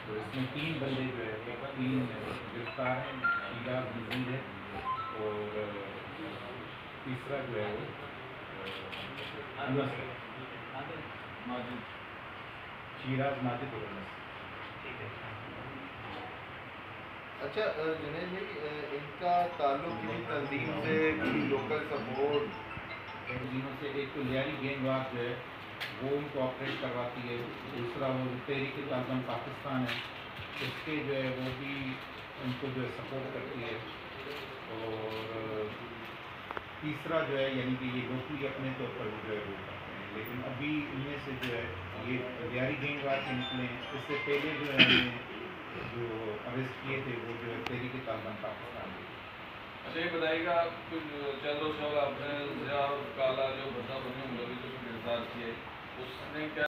तो इसमें 3 बंदे जो है 3 गिरफ्तार हैं, शीरा मजीद है और तीसरा जो है वो अनस है, माजिद। शीराज माजिद और अनस। ठीक है। अच्छा जुनैद भाई, इनका ताल्लुक किसी तंजीम से, किसी लोकल सपोर्ट? तंजीमों से एक तो लियारी गैंगवार जो है वो उनको ऑपरेट करवाती है, दूसरा वो तहरीक तालिबान पाकिस्तान है उसके जो है वो भी उनको जो है सपोर्ट करती है, और तीसरा जो है यानी कि ये लोकली अपने तौर पर जो है वो करते हैं। लेकिन अभी इनमें से जो है ये लियारी गैंगवार के निकले हैं, इससे पहले जो है जो अरेस्ट किए थे वो जो है तहरीक तालिबान पाकिस्तान के। अच्छा ये बताइएगा, कुछ चंद रोज आपने काला जो बंदा बने गिरफ्तार किए, उसने क्या